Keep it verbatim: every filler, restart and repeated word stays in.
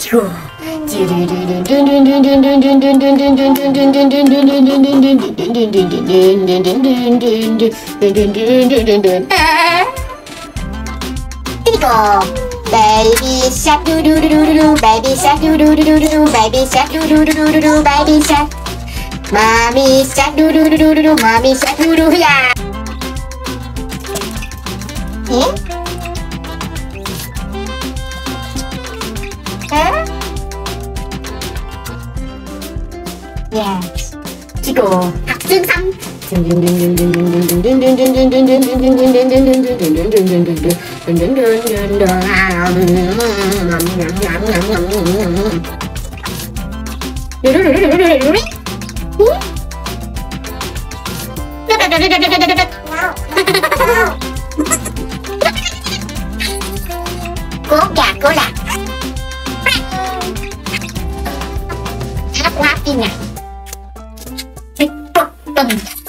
Chico. Baby shark do do do do do, baby shark do do do do do, baby shark do do do do do, baby shark. Mommy shark do do do do do, mommy shark do do ya. Eh? Huh? Yes. Chico. Học xương xăm. Cố gà cố lạc. Áp quá tin nè.